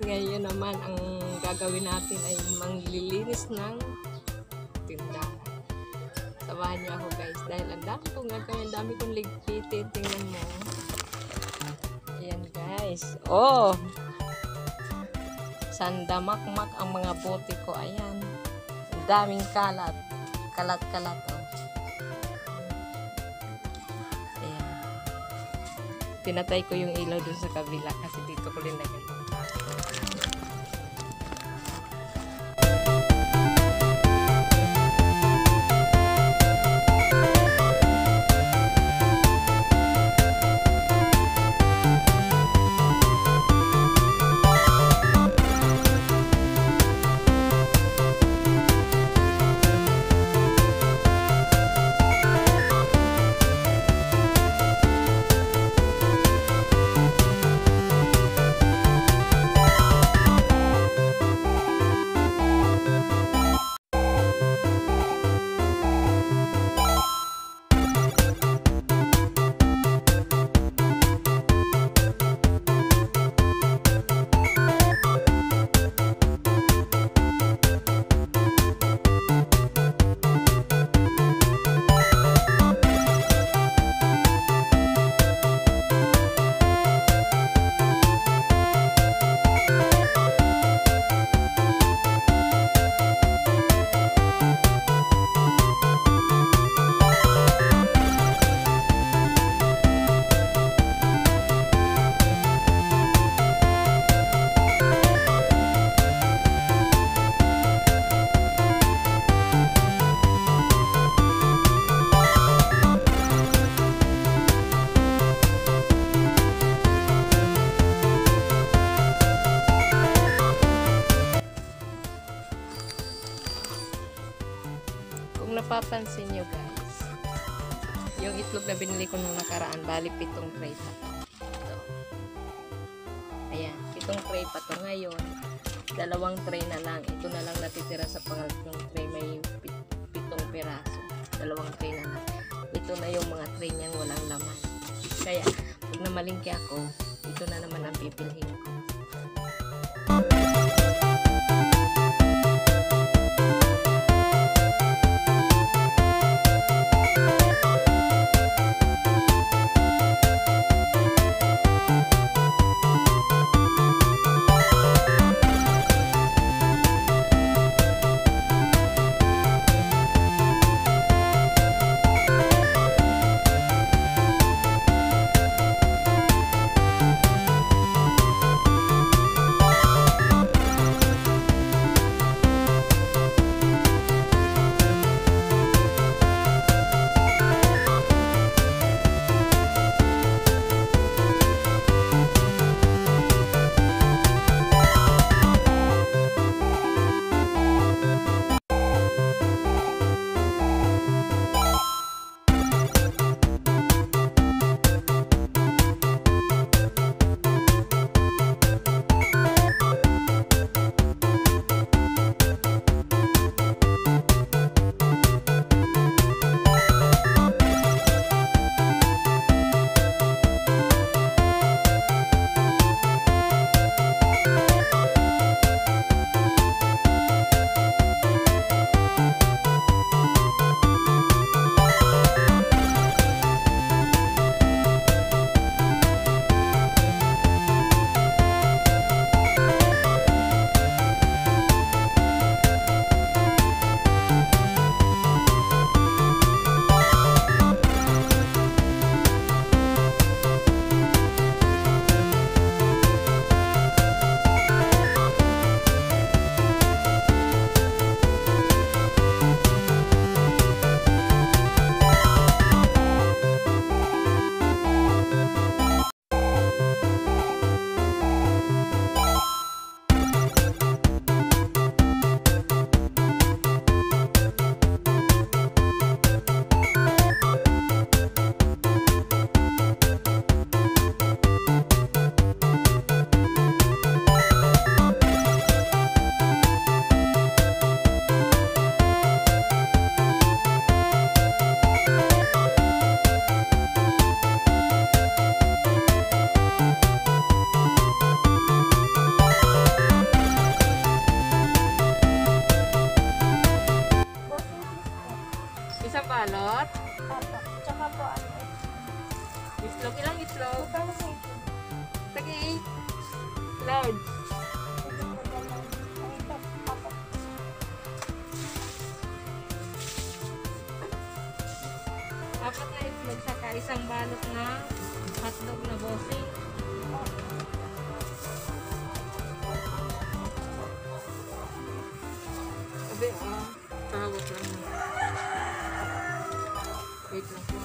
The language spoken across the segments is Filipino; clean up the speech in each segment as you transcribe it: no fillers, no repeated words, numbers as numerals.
ngayon naman ang gagawin natin ay manglilinis ng tindahan. Samahan niyo ako guys dahil ang dami kong gagawin, ang dami kong ligpitin. Tingnan mo. Ayan guys. Oh! Sandamakmak ang mga bote ko. Ayan. Ang daming kalat. Kalat-kalat oh. Ayan. Pinatay ko yung ilaw dun sa kabila kasi dito ko linagay. Kung napapansin nyo guys, yung itlog na binili ko nung nakaraan, bali 7 tray pa to. Ito. Ayan, 7 tray pa to. Ngayon, 2 tray na lang. Ito na lang natitira sa pangatlong tray. May 7 piraso. 2 tray na lang. Ito na yung mga tray niyang walang laman. Kaya, pag namalingki ako, ito na naman ang pipilhin ko. magbalot na hotdog na bossing. Sabi, tawag lang. Wait lang po.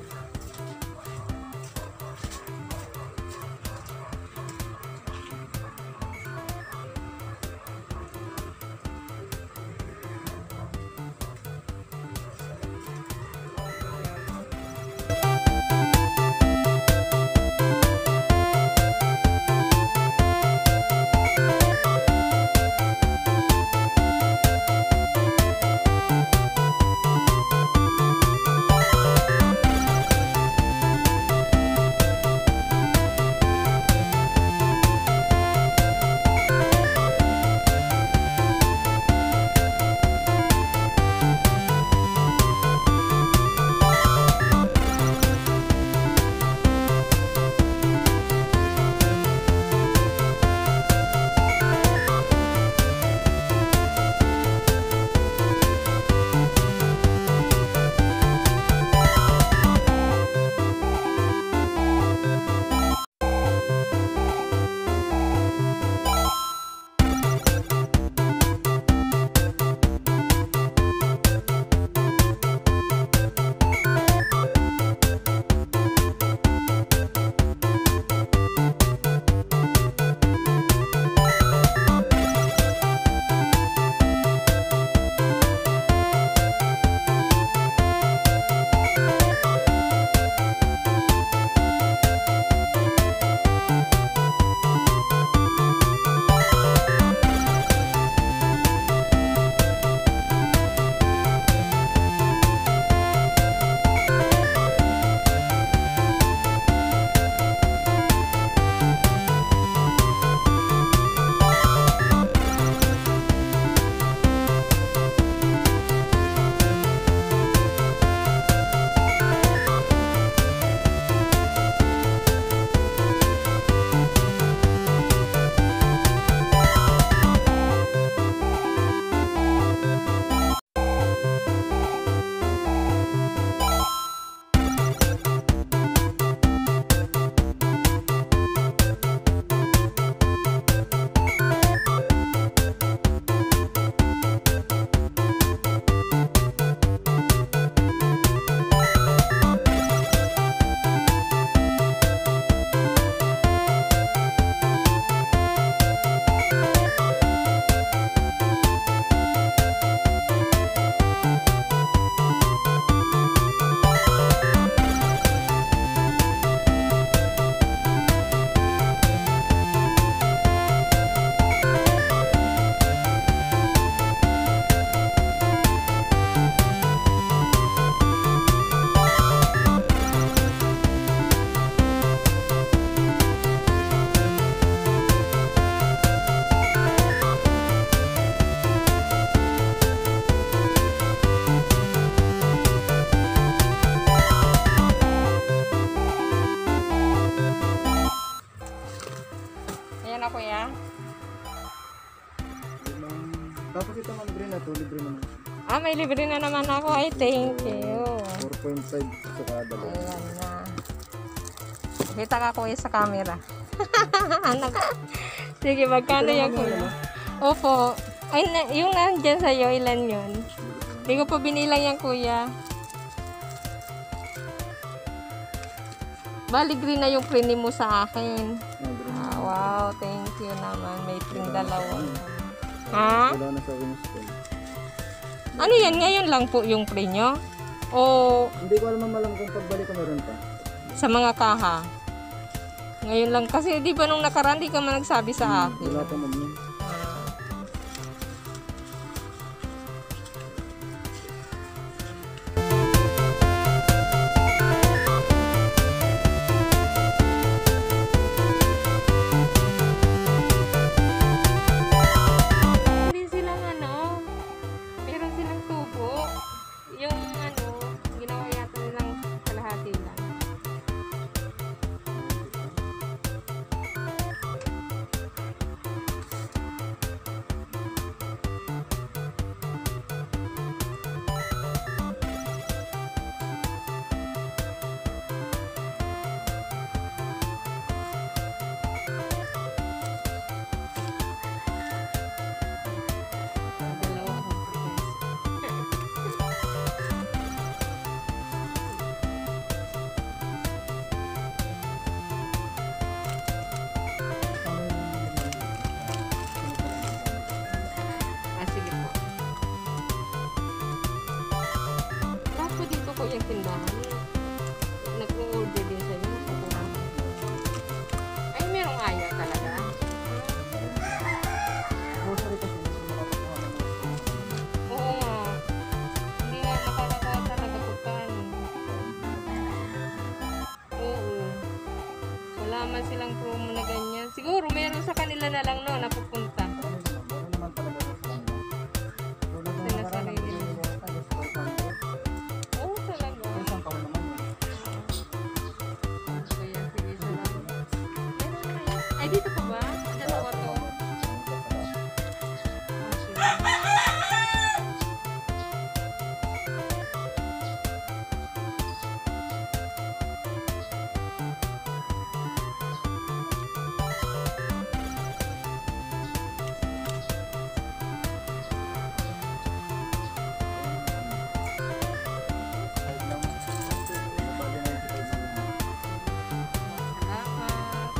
Ayan na kuya. Tapos ito ang libre na to, libre naman. May libre na naman ako. Ay, thank you. 4.5 sa kada. Ayan na. Kita ka kuya sa camera. Sige, magkano yan kuya? Opo. Ay, yung nandyan sa'yo, ilan yun? Hindi ko pa binilang yan kuya. Bali, green na yung print mo sa akin. Wow, thank you naman. May print dalawa. Ha? Wala na sa Winston. Ano yan? Ngayon lang po yung print nyo? O Hindi ko alam kung pagbalik ko meron pa. sa mga kaha? Ngayon lang. Kasi di ba nung nakaraan, di ka man nagsabi sa akin. Wala pa man yun. Hindi silang meron silang tubo. Yung ginawa yata nilang kalahati lang. sila na lang no, napupunta. Ano naman talaga sa kanila. Tulad ng Sila nakaraan, sarili. nagbibigay ako tayo sa 500. Oo, talaga. Ay, isang taon naman yun. Kaya, sige, salamat. Meron na yan. Ay, dito pa ba? Dalawa to. Ah, sige. Salamat.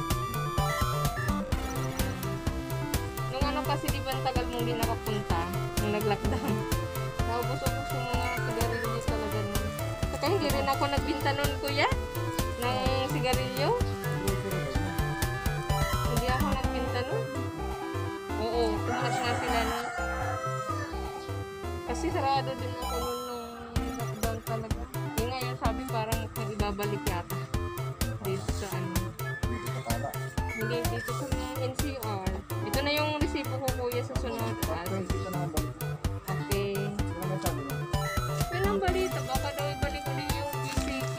Nung ano kasi di ba ang tagal mong di nakapunta nung nag-lockdown. Naubos-ubos yung mga sigarilyo talaga nun. Saka hindi rin ako nagbinta nun kuya ng sigarilyo. Hindi ako nagbinta nun. Oo, tumakas nga sila nun. Kasi sarado din ako nun nung lockdown talaga. Yung ngayon sabi parang mukhang ibabalik yata. Dito sa ano. Hindi, dito sa NCR. Ito na yung resibo ko kuya sa sunod. Okay. Yun ang balita. Baka daw ibalik ko din yung ECQ.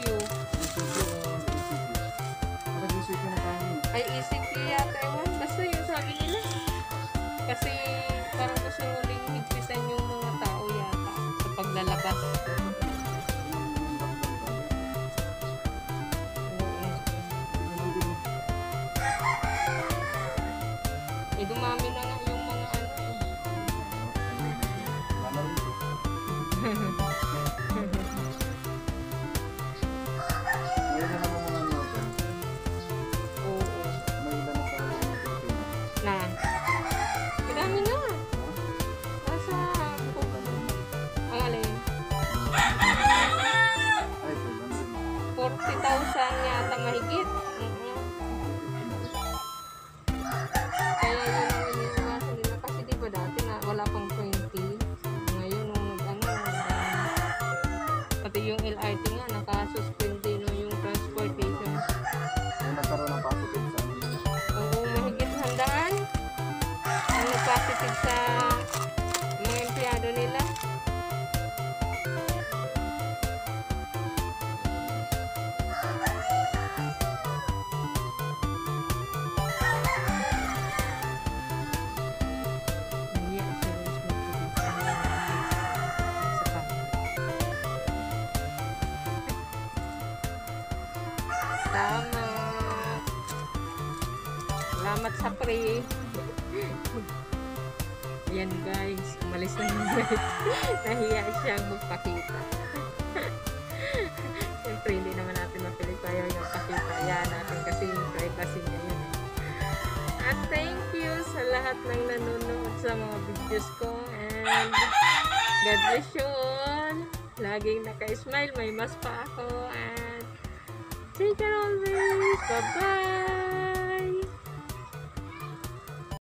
Ay, ECQ yata. Ewan. Basta yun sabi nila. Kasi parang gusto uling higpitan yung mga tao yata sa paglalabas. Eh, dumami na nga yung mga ano eh. Oo. Na. Madami na. Nasa ang alin. 40,000 yata mahigit. Kaya yun ang iniiwasan nila. Kasi di ba dati na wala pang 20. Ngayon nung pati yung LRT nga nakasuspend din yung transportation. Oo, mahigit 100 ang nagpositive sa mga empleyado nila. Salamat. Salamat sa pre. Ayan guys, umalis na yung guys. Nahiya siyang magpakita. Siyempre hindi naman natin mapilit tayo yung pakita. Ayan natin kasi yung privacy niya yun. At thank you sa lahat ng nanonood sa mga videos ko. And God bless you all. Laging naka-smile. May mas pa ako. And take care always. Bye-bye.